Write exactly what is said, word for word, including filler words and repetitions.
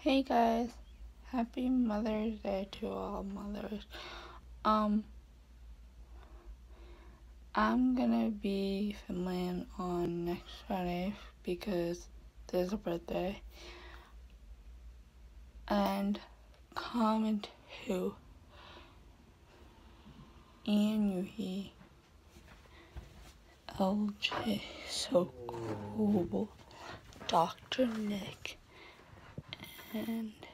Hey guys, happy Mother's Day to all mothers. Um, I'm gonna be filming on next Friday because there's a birthday. And comment who? Ian Yuhi, L J, so cool, Doctor Nick, and